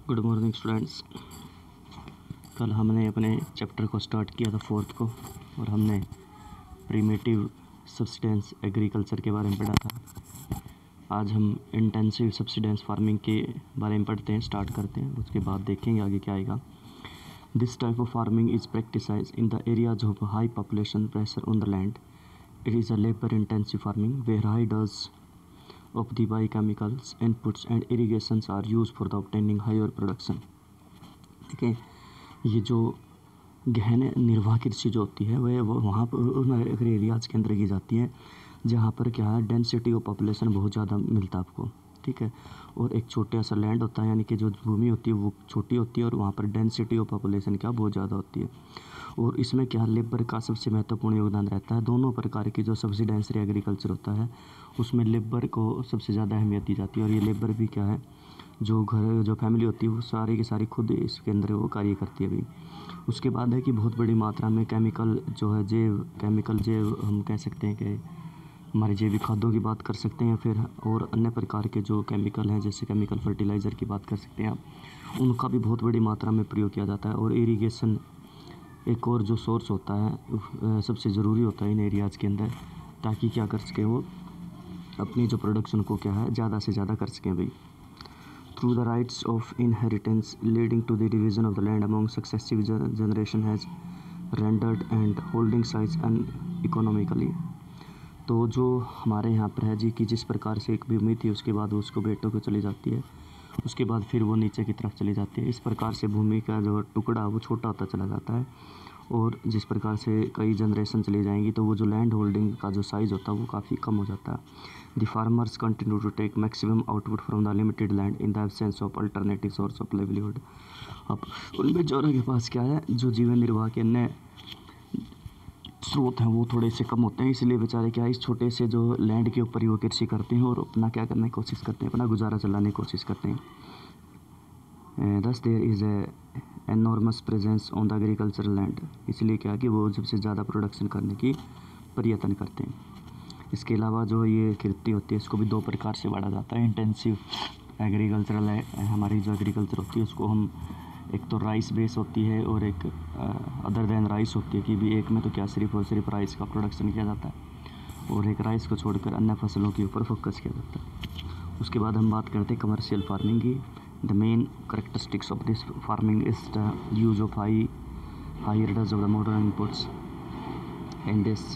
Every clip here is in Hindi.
Good morning students. कल हमने अपने चैप्टर को स्टार्ट किया था 4th को, और हमने प्रिमिटिव सब्सिडेंस एग्रीकल्चर के बारे में पढ़ा था। आज हम इंटेंसिव सब्सिडेंस फार्मिंग के बारे में पढ़ते हैं, स्टार्ट करते हैं, उसके बाद देखेंगे आगे क्या आएगा। This type of farming is practised in the areas of high population pressure on the land. It is a labour intensive farming where high dose of the biochemicals inputs and irrigations are used for the obtaining higher production। ठीक है, ये जो गहन निर्वाह कृषि जो होती है वह वहाँ पर उन एरियाज के अंदर की जाती है जहाँ पर क्या है, डेंसिटी ऑफ पॉपुलेशन बहुत ज़्यादा मिलता है आपको। ठीक है, और एक छोटा सा लैंड होता है, यानी कि जो भूमि होती है वो छोटी होती है और वहाँ पर डेंसिटी ऑफ पॉपुलेशन क्या बहुत ज़्यादा होती है। और इसमें क्या लेबर का सबसे महत्वपूर्ण योगदान रहता है। दोनों प्रकार की जो सब्सिडेंसरी एग्रीकल्चर होता है उसमें लेबर को सबसे ज़्यादा अहमियत दी जाती है। और ये लेबर भी क्या है, जो फैमिली होती है वो सारी की सारी खुद इसके अंदर वो कार्य करती है। अभी उसके बाद है कि बहुत बड़ी मात्रा में केमिकल जो है जैव हम कह सकते हैं कि हमारे जैविक खादों की बात कर सकते हैं, फिर और अन्य प्रकार के जो केमिकल हैं जैसे केमिकल फर्टिलाइज़र की बात कर सकते हैं आप, उनका भी बहुत बड़ी मात्रा में प्रयोग किया जाता है। और इरिगेशन एक और जो सोर्स होता है सबसे ज़रूरी होता है इन एरियाज़ के अंदर, ताकि क्या कर सकें वो अपनी जो प्रोडक्शन को क्या है ज़्यादा से ज़्यादा कर सकें भाई। Through the rights of inheritance leading to the division of the land among successive generation has rendered and holding size uneconomically. तो जो हमारे यहाँ पर है जी कि जिस प्रकार से एक भूमि थी उसके बाद उसको बेटों को चली जाती है, उसके बाद फिर वो नीचे की तरफ चली जाती है। इस प्रकार से भूमि का जो टुकड़ा वो छोटा होता चला जाता है। और जिस प्रकार से कई जनरेशन चली जाएंगी तो वो जो लैंड होल्डिंग का जो साइज़ होता है वो काफ़ी कम हो जाता है। The farmers continue to take maximum output from the limited land in the absence of alternative source of livelihood. अब उन बेचारों के पास क्या है, जो जीवन निर्वाह के अन्य स्रोत हैं वो थोड़े से कम होते हैं, इसलिए बेचारे क्या इस छोटे से जो लैंड के ऊपर ही वो कृषि करते हैं और अपना क्या करने की कोशिश करते हैं, अपना गुजारा चलाने की कोशिश करते हैं। Thus there is enormous presence on the agricultural land. इसलिए क्या कि वो सबसे ज़्यादा प्रोडक्शन करने की प्रयत्न करते हैं। इसके अलावा जो ये खेती होती है इसको भी दो प्रकार से बांटा जाता है। इंटेंसिव एग्रीकल्चरल है, हमारी जो एग्रीकल्चर होती है उसको हम एक तो राइस बेस होती है और एक अदर देन राइस होती है कि भी एक में तो क्या सिर्फ और सिर्फ राइस का प्रोडक्शन किया जाता है और एक राइस को छोड़कर अन्य फसलों के ऊपर फोकस किया जाता है। उसके बाद हम बात करते हैं कमर्शियल फार्मिंग की। The main characteristics of this farming is the use of higher dose of the modern inputs in this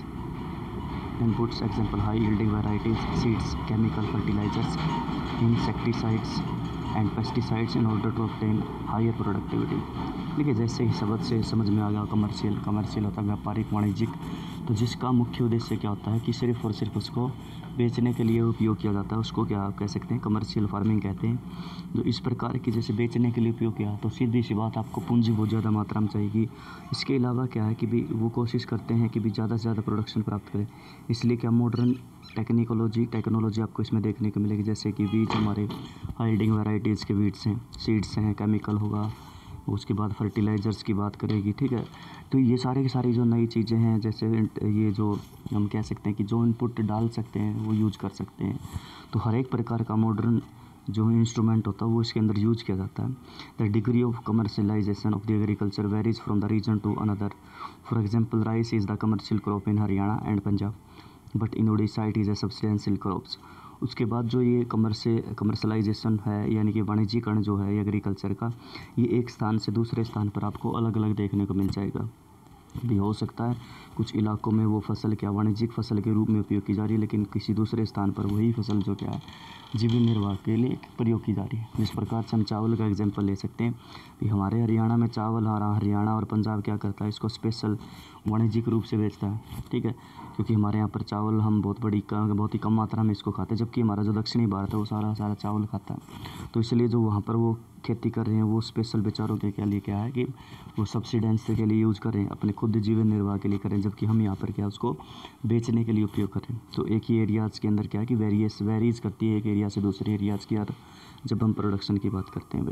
inputs, example high yielding varieties, seeds, chemical fertilizers, insecticides and pesticides in order to obtain higher productivity। देखिए जैसे ही शब्द से समझ में आ गया कमर्शियल होता है व्यापारिक वाणिज्यिक, तो जिसका मुख्य उद्देश्य क्या होता है कि सिर्फ और सिर्फ उसको बेचने के लिए उपयोग किया जाता है, उसको क्या कह सकते हैं, कमर्शियल फार्मिंग कहते हैं। जो इस प्रकार की जैसे बेचने के लिए उपयोग किया तो सीधी सी बात आपको पूंजी बहुत ज़्यादा मात्रा में चाहिए। इसके अलावा क्या है कि भी वो कोशिश करते हैं कि भी ज़्यादा से ज़्यादा प्रोडक्शन प्राप्त करें। इसलिए क्या मॉडर्न टेक्नोलॉजी आपको इसमें देखने को मिलेगी, जैसे कि बीज हमारे हाई यील्डिंग वैरायटीज़ के बीज हैं, सीड्स हैं, केमिकल होगा, उसके बाद फर्टिलाइज़र्स की बात करेगी। ठीक है, तो ये सारी की सारी जो नई चीज़ें हैं, जैसे ये जो हम कह सकते हैं कि जो इनपुट डाल सकते हैं वो यूज कर सकते हैं। तो हर एक प्रकार का मॉडर्न जो इंस्ट्रूमेंट होता है वो इसके अंदर यूज किया जाता है। The degree of commercialisation of the agriculture varies from the region to another. For example rice is the commercial crop in Haryana and Punjab, but in Orissa it is a substantial crops. उसके बाद जो ये कमर्शलाइजेशन है, यानी कि वाणिज्यिकरण जो है एग्रीकल्चर का, ये एक स्थान से दूसरे स्थान पर आपको अलग अलग देखने को मिल जाएगा। भी हो सकता है कुछ इलाकों में वो फसल क्या वाणिज्यिक फसल के रूप में उपयोग की जा रही है, लेकिन किसी दूसरे स्थान पर वही फसल जो क्या है जीवन निर्वाह के लिए प्रयोग की जा रही है। जिस प्रकार से हम चावल का एग्जांपल ले सकते हैं कि हमारे हरियाणा में चावल हरियाणा और पंजाब क्या करता है, इसको स्पेशल वाणिज्यिक रूप से बेचता है। ठीक है, क्योंकि हमारे यहाँ पर चावल हम बहुत ही कम मात्रा में इसको खाते हैं, जबकि हमारा जो दक्षिणी भारत है वो सारा चावल खाता है। तो इसलिए जो वहाँ पर वो खेती कर रहे हैं वो स्पेशल बेचारों के लिए क्या है कि वो सब्सिडेंस के लिए यूज़ करें, अपने खुद जीवन निर्वाह के लिए करें, जबकि हम यहाँ पर क्या उसको बेचने के लिए उपयोग करें। तो एक ही एरियाज़ के अंदर क्या है कि वेरीज़ करती है एक एरिया से दूसरे एरियाज़ की, यार जब हम प्रोडक्शन की बात करते हैं भाई।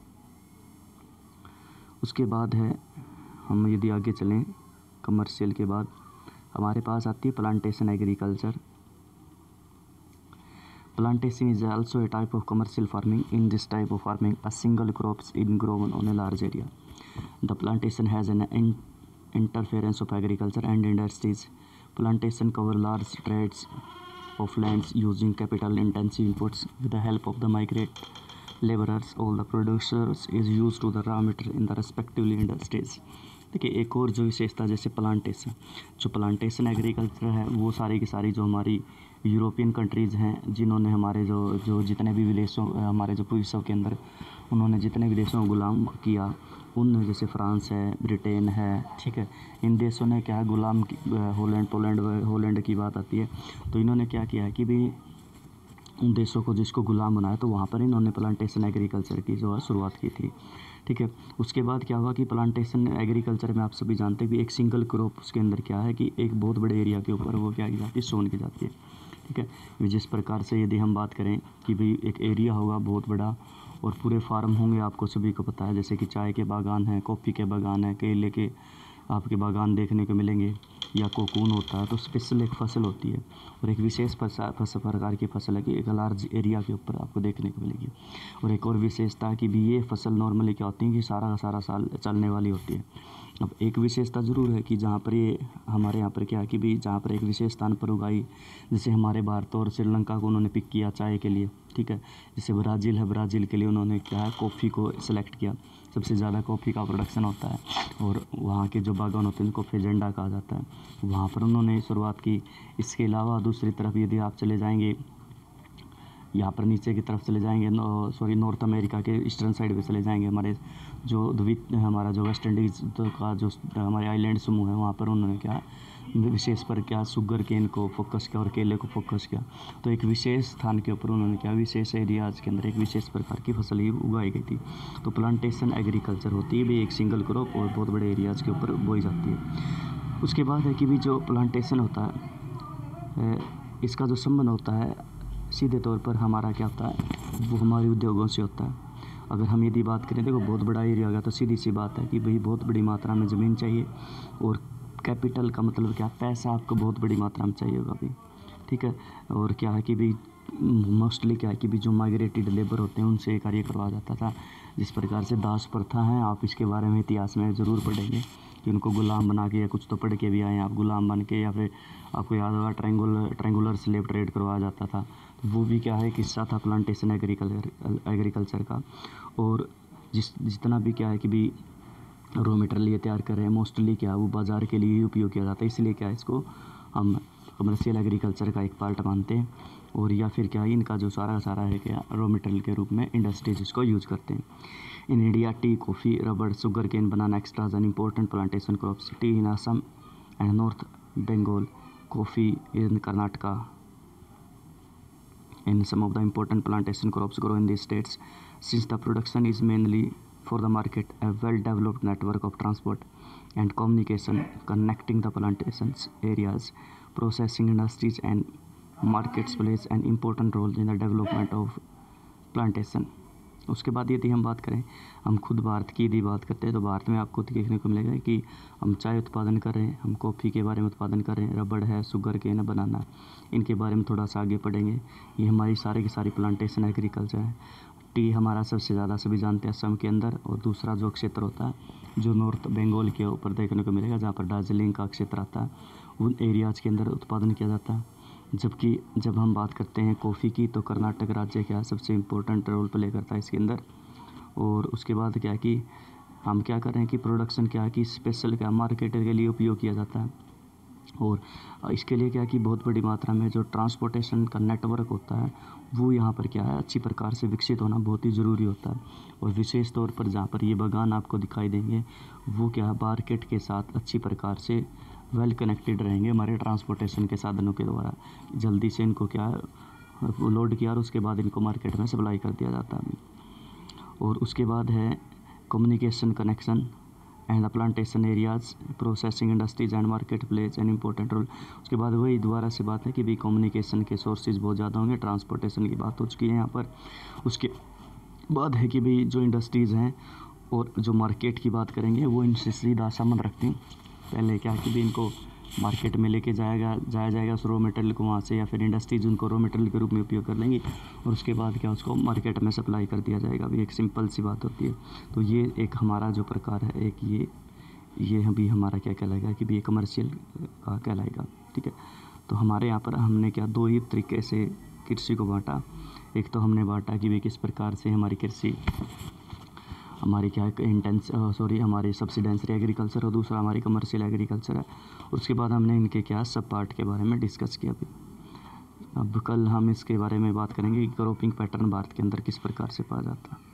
उसके बाद है हम यदि आगे चलें कमर्शियल के बाद हमारे पास आती है plantation agriculture. Plantation is also a type of commercial farming. In this type of farming, a single crop is grown on a large area. The plantation has an interference of agriculture and industries. Plantation cover large tracts of lands using capital-intensive inputs. With the help of the migrant laborers, all the producers is used to the raw material in the respectively industries. देखिए एक और जो विशेषता जैसे प्लांटेशन, जो प्लांटेशन एग्रीकल्चर है वो सारी की सारी जो हमारी यूरोपियन कंट्रीज़ हैं जिन्होंने हमारे जो जितने भी विदेशों हमारे जो विश्व के अंदर उन्होंने जितने भी देशों को गुलाम किया, उन जैसे फ्रांस है, ब्रिटेन है, ठीक है, इन देशों ने क्या है गुलाम हॉलैंड की बात आती है तो इन्होंने क्या किया है कि भाई उन देशों को जिसको गुलाम बनाया तो वहाँ पर इन्होंने प्लांटेशन एग्रीकल्चर की जो है शुरुआत की थी, ठीक है। उसके बाद क्या हुआ कि प्लांटेशन एग्रीकल्चर में आप सभी जानते हैं कि एक सिंगल क्रॉप उसके अंदर क्या है कि एक बहुत बड़े एरिया के ऊपर वो क्या की जाती है, सोन की जाती है, ठीक है। जिस प्रकार से यदि हम बात करें कि भाई एक एरिया होगा बहुत बड़ा और पूरे फार्म होंगे, आपको सभी को पता है, जैसे कि चाय के बागान हैं, कॉफ़ी के बागान हैं, केले के आपके बागान देखने को मिलेंगे, या कोकून होता है, तो स्पेशल एक फसल होती है और एक विशेष प्रकार की फसल है कि एक लार्ज एरिया के ऊपर आपको देखने को मिलेगी। और एक और विशेषता है कि भी ये फसल नॉर्मली क्या होती है कि सारा का सारा साल चलने वाली होती है। अब एक विशेषता ज़रूर है कि जहाँ पर ये हमारे यहाँ पर क्या है कि भी जहाँ पर एक विशेष स्थान पर उगाई, जैसे हमारे भारत और श्रीलंका को उन्होंने पिक किया चाय के लिए, ठीक है। जैसे ब्राज़ील है, ब्राज़ील के लिए उन्होंने क्या है कॉफ़ी को सिलेक्ट किया, सबसे ज़्यादा कॉफ़ी का प्रोडक्शन होता है और वहाँ के जो बागान होते हैं उनको फेजेंडा कहा जाता है, वहाँ पर उन्होंने शुरुआत की। इसके अलावा दूसरी तरफ यदि आप चले जाएंगे यहाँ पर नीचे की तरफ चले जाएंगे, नॉर्थ अमेरिका के ईस्टर्न साइड पे चले जाएंगे, हमारे हमारा जो वेस्ट इंडीज़ का जो हमारे आइलैंड समूह है वहाँ पर उन्होंने क्या विशेष पर क्या शुगर केन को फोकस किया और केले को फोकस किया। तो एक विशेष स्थान के ऊपर उन्होंने क्या विशेष एरियाज़ के अंदर एक विशेष प्रकार की फसल ही उगाई गई थी। तो प्लांटेशन एग्रीकल्चर होती है भी एक सिंगल क्रॉप और बहुत बड़े एरियाज़ के ऊपर बोई जाती है। उसके बाद है कि भी जो प्लांटेशन होता है इसका जो संबंध होता है सीधे तौर पर हमारा क्या होता है वो हमारे उद्योगों से होता है। अगर हम यदि बात करें, देखो बहुत बड़ा एरिया होगा तो सीधी सी बात है कि भाई बहुत बड़ी मात्रा में ज़मीन चाहिए और कैपिटल का मतलब क्या, पैसा आपको बहुत बड़ी मात्रा में चाहिए होगा भाई, ठीक है। और क्या है कि भाई मोस्टली क्या है कि भी जो माइग्रेटेड लेबर होते हैं उनसे कार्य करवाया जाता था, जिस प्रकार से दास प्रथा है, आप इसके बारे में इतिहास में ज़रूर पढ़ेंगे कि उनको गुलाम बना के या कुछ तो पढ़ के भी आए आप गुलाम बन के, या फिर आपको याद होगा ट्रायंगुलर स्लेव ट्रेड करवाया जाता था। तो वो भी क्या है एक हिस्सा था प्लांटेशन एग्रीकल्चर का। और जितना भी क्या है कि भी रॉ मटेरियल ये तैयार कर रहे हैं मोस्टली क्या वो बाज़ार के लिए ही उपयोग किया जाता है, इसलिए क्या इसको हम कमर्शियल एग्रीकल्चर का एक पार्ट मानते हैं। और या फिर क्या इनका जो सारा है क्या रॉ मटेरियल के रूप में इंडस्ट्रीज इसको यूज़ करते हैं। In India tea, coffee, rubber, sugar cane, banana extras an important plantation crops. Tea in Assam and North Bengal, coffee in Karnataka and some of the important plantation crops grow in these states. Since the production is mainly for the market, a well-developed network of transport and communication connecting the plantations areas, processing industries and markets plays an important role in the development of plantation. उसके बाद यदि हम बात करें, हम खुद भारत की यदि बात करते हैं तो भारत में आपको देखने को मिलेगा कि हम चाय उत्पादन कर रहे हैं, हम कॉफ़ी के बारे में उत्पादन कर रहे हैं, रबड़ है, शुगर केन है, बनाना, इनके बारे में थोड़ा सा आगे पढ़ेंगे। ये हमारी सारी की सारी प्लांटेशन एग्रीकल्चर है। टी हमारा सबसे ज़्यादा सभी जानते हैं असम के अंदर, और दूसरा जो क्षेत्र होता है जो नॉर्थ बंगाल के ऊपर देखने को मिलेगा जहाँ पर दार्जिलिंग का क्षेत्र आता है, उन एरियाज़ के अंदर उत्पादन किया जाता है। जबकि जब हम बात करते हैं कॉफ़ी की तो कर्नाटक राज्य क्या सबसे इम्पोर्टेंट रोल प्ले करता है इसके अंदर। और उसके बाद क्या कि हम क्या कर रहे हैं कि प्रोडक्शन क्या है कि स्पेशल क्या मार्केट के लिए उपयोग किया जाता है। और इसके लिए क्या कि बहुत बड़ी मात्रा में जो ट्रांसपोर्टेशन का नेटवर्क होता है वो यहाँ पर क्या है अच्छी प्रकार से विकसित होना बहुत ही ज़रूरी होता है। और विशेष तौर पर जहाँ पर ये बागान आपको दिखाई देंगे वो क्या है मार्केट के साथ अच्छी प्रकार से वेल कनेक्टेड रहेंगे हमारे ट्रांसपोर्टेशन के साधनों के द्वारा। जल्दी से इनको क्या है लोड किया और उसके बाद इनको मार्केट में सप्लाई कर दिया जाता है। और उसके बाद है communication connection and the plantation areas, processing industries and market plays an important role. उसके बाद वही दोबारा से बात है कि भी कम्युनिकेशन के सोर्सेज बहुत ज़्यादा होंगे, ट्रांसपोर्टेशन की बात हो चुकी है यहाँ पर। उसके बाद है कि भाई जो इंडस्ट्रीज़ हैं और जो मार्केट की बात करेंगे वो इनसे सीधा संबंध रखते हैं। पहले क्या कि भी इनको मार्केट में लेके जाया जाएगा उस रॉ मटेरियल को वहाँ से, या फिर इंडस्ट्रीज उनको रॉ मटेरियल के रूप में उपयोग कर लेंगी और उसके बाद क्या उसको मार्केट में सप्लाई कर दिया जाएगा। अभी एक सिंपल सी बात होती है। तो ये एक हमारा जो प्रकार है, एक ये अभी हमारा क्या कहलाएगा कि भी ये कमर्शियल का कहलाएगा। ठीक है, तो हमारे यहाँ पर हमने क्या दो ही तरीके से कृषि को बांटा। एक तो हमने बांटा कि भी किस प्रकार से हमारी कृषि हमारी क्या है हमारी सब्सिडेंसरी एग्रीकल्चर, और दूसरा हमारी कमर्शियल एग्रीकल्चर है। उसके बाद हमने इनके क्या सब पार्ट के बारे में डिस्कस किया। अब कल हम इसके बारे में बात करेंगे कि क्रॉपिंग पैटर्न भारत के अंदर किस प्रकार से पाया जाता है।